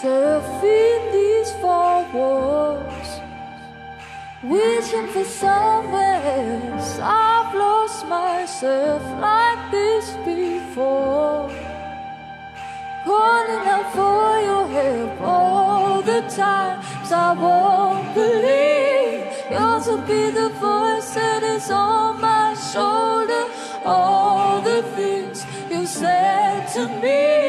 myself in these four walls, wishing for somewhere. I've lost myself like this before, calling out for your help all the times I won't believe. Yours will be the voice that is on my shoulder. All the things you said to me,